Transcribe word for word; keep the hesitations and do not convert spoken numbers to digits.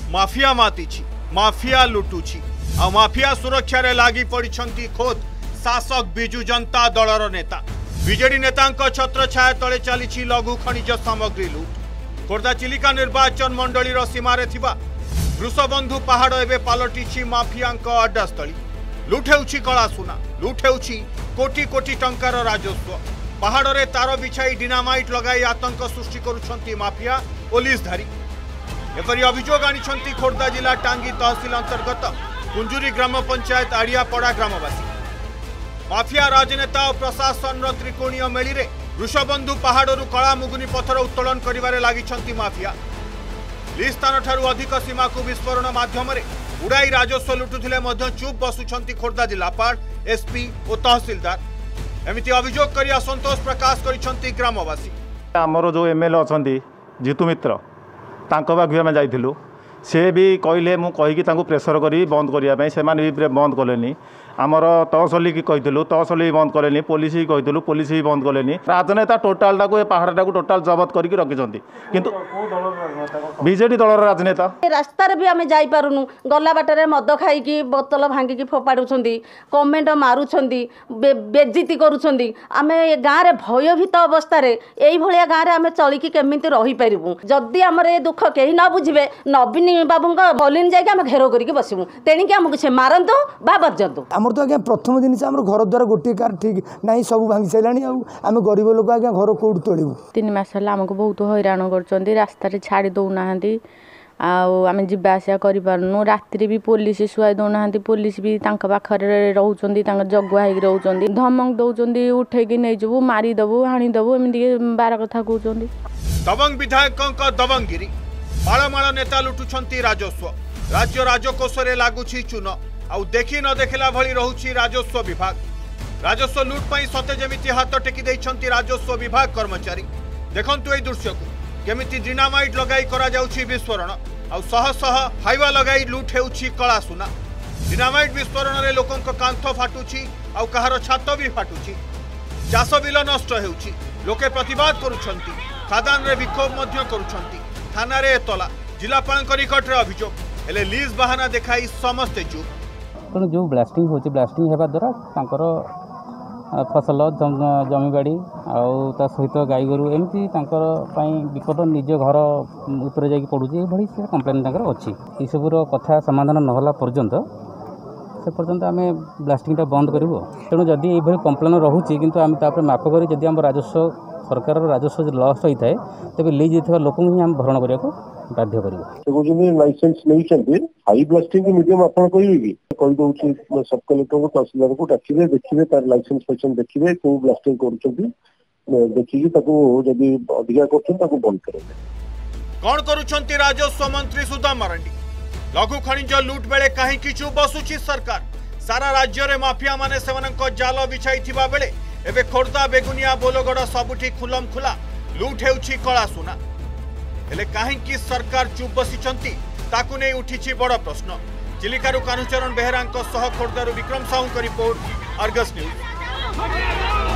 Mafia मातीची mafia लुटुची आ mafia सुरक्षा रे लागी पड़िछंती खोद शासक बिजु जनता दलर नेता बीजेडी नेतांक छत्र छाया तले चली लघु खनिज सामग्री लुट। खोर्धा चिलिका निर्वाचन मंडलीर सीमारे थिबा वृषबंधु पहाड़ एवं पलटि माफिया अड्डास्थली। लुट हेउछि कला सुना, लुट हेउछि कोटी कोटी टंकार राजस्व। पहाड़ रे तार बिछाई डिनामाइट लगाई आतंक सृष्टि करुछंती माफिया पुलिसधारी। एपरी अभियोग आनिछंती खोर्धा जिला टांगी तहसिल अंतर्गत कुंजुरी ग्राम पंचायत आड़ियापड़ा ग्रामवासी। माफिया राजनेता और प्रशासन त्रिकोणीय मेली वृषबंधु पहाड़ू कला मुगुनी पथर उत्तोलन करिबारे लागिछंती माफिया। लीज स्थान ठारू अधिक सीमा को विस्फोरण माध्यम उड़ाई राजस्व लुटुथिले मध्य चुप बसुछंती खोर्धा जिलापाल, एसपी और तहसिलदार। एमिति अभियोग करी असंतोष प्रकाश करिछंती ग्रामवासी। आमर जो एमएलए अछंती जीतू मित्र तांको बागु आम जाइथिलु, से भी कहले मु कहीकि तांको प्रेसर करी बंद करिया पई, सेमाने भी बंद कलेनी। आमर तहसली की कहीथिलु, तहसली बंद कलेनी। पुलिस की कहीथिलु, पुलिस भी बंद कलेनी। राजनेता टोटाल टाको ए पहाड़ टाको टोटाल जबत करके रखिछंती, किंतु बीजेडी दलर राजनेता। रास्तार भी आम जाई पारुनु, गला बाटर मद खाई बोतल भांगिकी फोपाड़ुछंती, कमेंट मारुछंती, बेज्जिति करुछंती। आमे गाँव रे भयभीत अवस्था रे एई भलिया गाँव रे आमे चलिकी केमिति रही परिबु। जदि हमर ए दुख केही न बुझिबे, नवीन बाबूंका बलिन जाइके आमे घेरो करिके बसिबु। तेणिके हमकु से मारंतु बा बजंतु। आमर तो आज्ञा प्रथम दिन से आम घर द्वार गोटे कार ठीक ना सब भांगी साराणी। आम गरीब लोक आज्ञा घर कौट तोलू। तीन मास आमको बहुत हैरान कर रास्ता छाड़ी दौना आम जा आसा करूँ। राति भी पुलिस शुआई दौना, पुलिस भी पाखे रोचे जगुआ हो रोच धमक दौरान उठेकी नहीं जाबू, मारिदेबू, हाणीदेबू, एमती बार कथा कहते। दबंग विधायक दबंगिरी मालमाल नेता लुटुछंती राजस्व। राज्य राजकोष लगुच चून आउ देखी न देखला भली रहुछि राजस्व विभाग। राजस्व लुट पई सते जेमिति हाथ टेकी दैछंती राजस्व विभाग कर्मचारी। देखंतु एई दृश्य को केमिति डिनामाइट लगाई करा जाउछि विस्फोरण आउ शह शह हाइवा लगाई लुट हेउछि कला सुना। डिनामाइट विस्फोरण रे लोकंक कांथ फाटुछि आउ कहार छात भी फाटुछि। चाष बिल नष्ट हेउछि, लोके प्रतिवाद करुछंती, खादान रे विक्षोभ मध्य करुछंती। थाना रे एतला जिलापाल निकट रे अभियोग हेले लीज बहाना देखाई समस्ते चुप। तेणु जो ब्लास्टिंग होची ब्लास्टिंग हेबा द्वारा तांकर फसल जमीबाड़ी आउ ता सहित गाई गोरु एमती तांकर पई विपद निज घर उपर जाई पड़ुची एभली से कंप्लेन तांकर अछि। ई सबुर कथा समाधान न होला पर्यंत से पर्यंत आमे ब्लास्टिंग ता बंद करबो। तेणु जदि एभली कंप्लेन रहुची किंतु आमे तापर माफ करी जदि हम राजस्व सरकार राजस्व लॉस होता है तेज लीज देथिबा लोक ही हम भरण करिया को बाध्य करियो। से कोजनी लाइसेंस नै छथि हाई ब्लास्टिंग के मीडियम आपण कहिबे कि कहि दउछि सब कलेक्टर को तहसीलदार को डाकिबे, देखिबे तार लाइसेंस पेशन देखिबे को ब्लास्टिंग करूछथि, देखिबे ताको जदि अधिका करछन ताको बंद करबे। कोन करूछंती राजस्व मंत्री सुदाम मारंडी। लघु खनिज लूट बेले काहे कि चुप बसुछि सरकार। सारा राज्य रे माफिया माने सेवनक जाल बिछाइथिबा बेले एबे खोर्धा बेगुनिया बोलगड़ सबुठी खुलम खुला लुट हेउछि कला सुना। हेले काहेकि सरकार चुप बसिछंती ताकु नै उठिछि बड़ प्रश्न। चिलिकारु कानुचरण बेहरांक सह खोर्धारु Vikram Sahu report, Argus news.